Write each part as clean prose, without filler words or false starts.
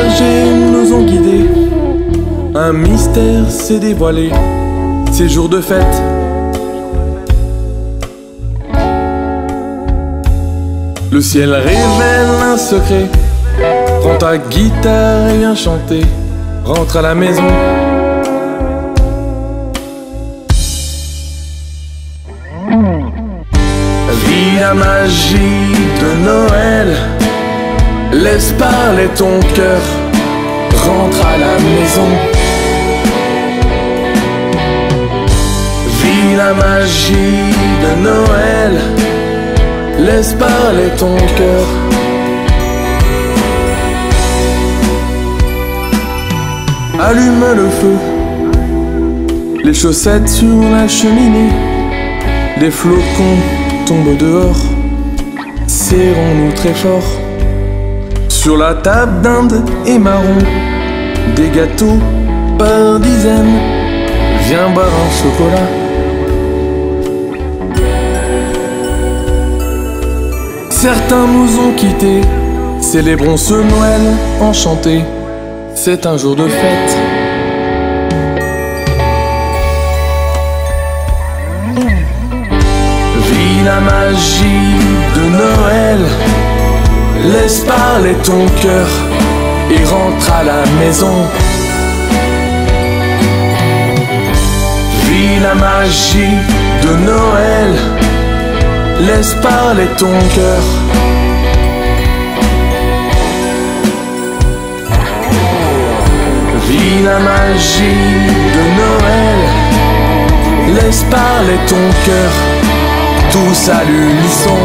bergers nous ont guidés. Un mystère s'est dévoilé, ces jours de fête. Le ciel révèle un secret. Prends ta guitare et viens chanter. Rentre à la maison. Vis la magie de Noël. Laisse parler ton cœur. Rentre à la maison. Vis la magie de Noël. Laisse parler ton cœur. Allume le feu. Les chaussettes sur la cheminée. Les flocons tombent dehors. Serrons-nous très fort. Sur la table d'Inde et marron, des gâteaux par dizaines. Viens boire un chocolat. Certains nous ont quittés. Célébrons ce Noël enchanté. C'est un jour de fête. Vis la magie de Noël. Laisse parler ton cœur et rentre à la maison. Vis la magie de Noël. Laisse parler ton cœur. Vis la magie de Noël. Laisse parler ton cœur. Tous à l'unisson.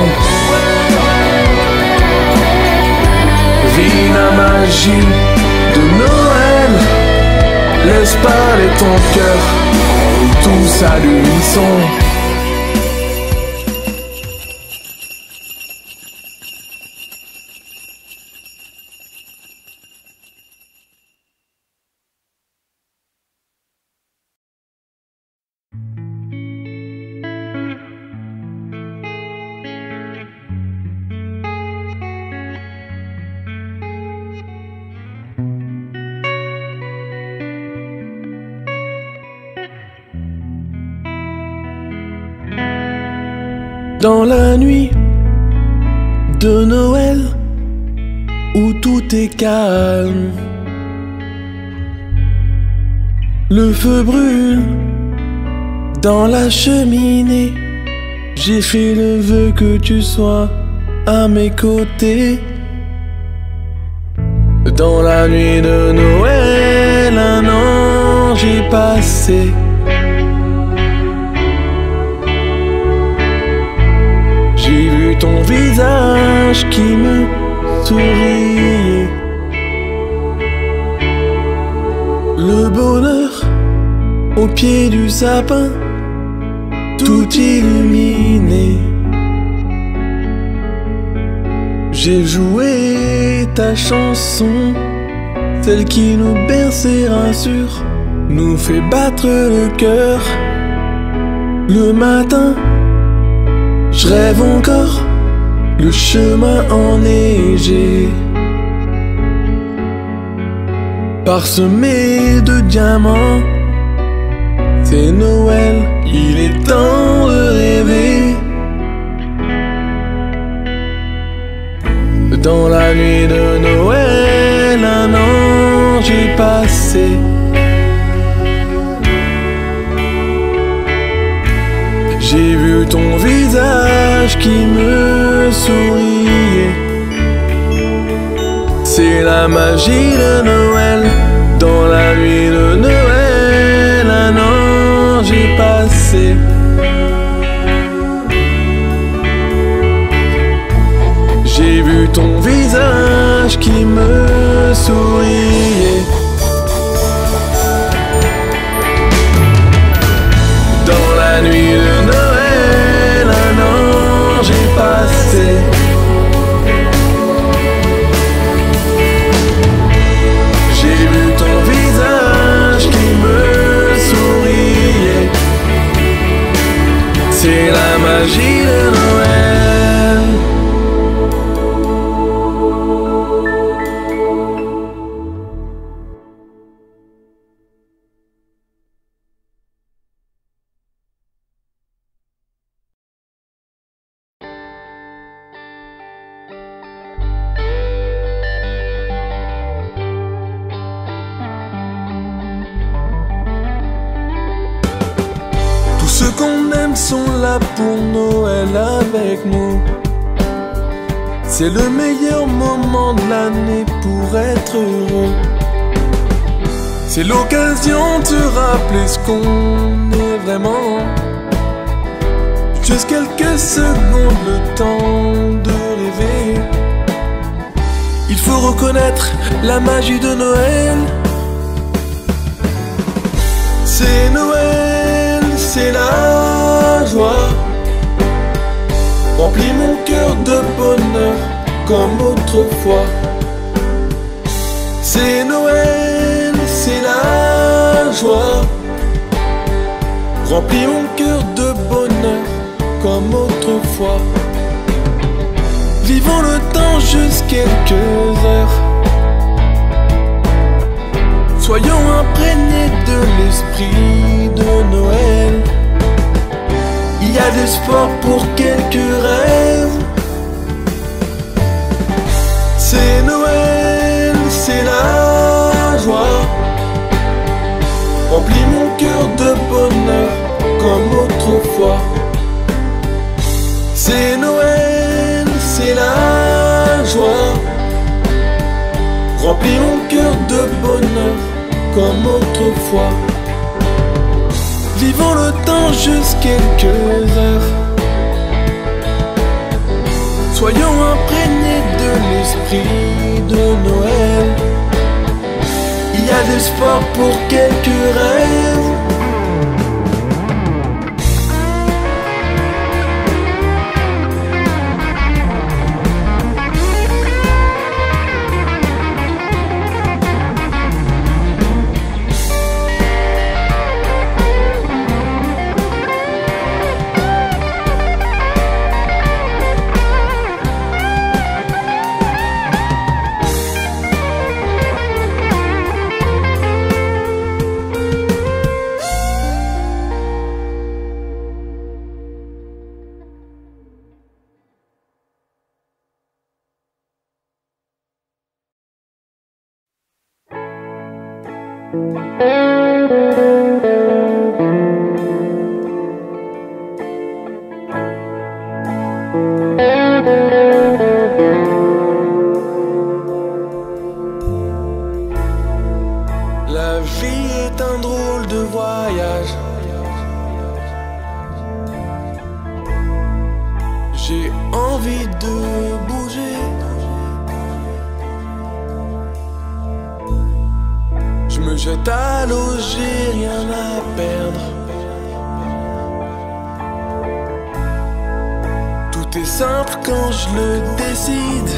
Vis la magie de Noël. Laisse parler ton cœur. Tous à l'unisson. Dans la nuit de Noël, où tout est calme, le feu brûle dans la cheminée. J'ai fait le vœu que tu sois à mes côtés. Dans la nuit de Noël, un ange est passé. J'ai vu ton visage qui me souriait. Le bonheur au pied du sapin, tout illuminé. J'ai joué ta chanson, celle qui nous berce et rassure, nous fait battre le cœur. Le matin, je rêve encore le chemin enneigé, parsemé de diamants. C'est Noël, il est temps de rêver. Dans la nuit de Noël, un ange est passé. J'ai vu ton visage qui me souriait. C'est la magie de Noël. Dans la nuit de Noël, un ange est passé. J'ai vu ton visage qui me souriait. Dans la nuit de Noël, un ange est passé. J'ai vu ton visage qui me souriait. qu'on aime sont là pour Noël avec nous. C'est le meilleur moment de l'année pour être heureux. C'est l'occasion de se rappeler ce qu'on est vraiment. Juste quelques secondes, le temps de rêver. Il faut reconnaître la magie de Noël. C'est Noël, c'est la joie. Remplis mon cœur de bonheur comme autrefois. C'est Noël, c'est la joie. Remplis mon cœur de bonheur comme autrefois. Vivons le temps juste quelques heures. Soyons imprégnés de l'esprit de Noël. Il y a de l'espoir pour quelques rêves. C'est Noël, c'est la joie. Remplis mon cœur de bonheur comme autrefois. C'est Noël, c'est la joie. Remplis mon cœur de bonheur comme autrefois. Vivons le temps juste quelques heures. Soyons imprégnés de l'esprit de Noël. Il y a de l'espoir pour quelques rêves. La vie est un drôle de voyage. J'ai envie de bouger. Je me jette à l'eau, j'ai rien à perdre. Tout est simple quand je le décide.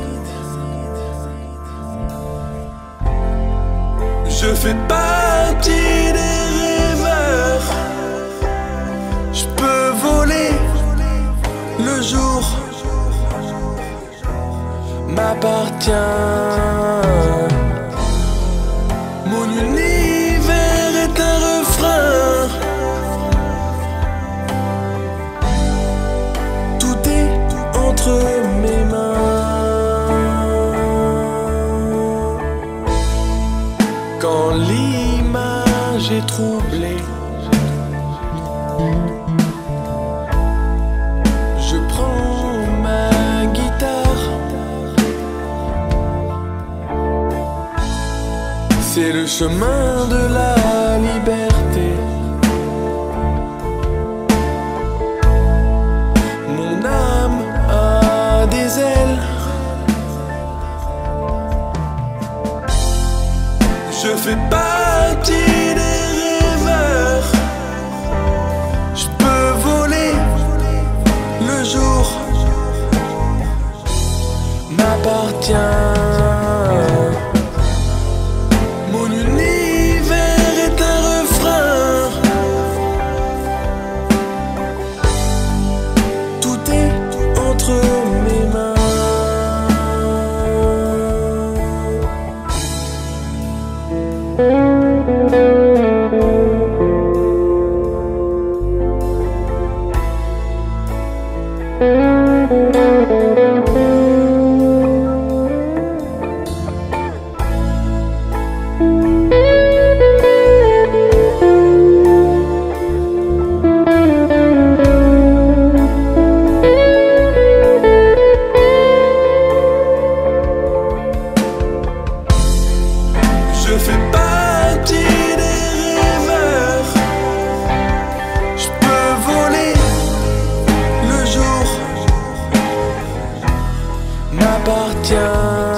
Je fais partie des rêveurs. Je peux voler. Le jour m'appartient. Mon univers est un refrain. Tout est entre mes mains. Quand l'image est troublée, je prends ma guitare. C'est le chemin de la liberté. Mon âme a des ailes. Je fais partie des rêveurs. Je peux voler. Le jour m'appartient. Mon univers est un refrain. Tout est entre mes mains. t'appartient.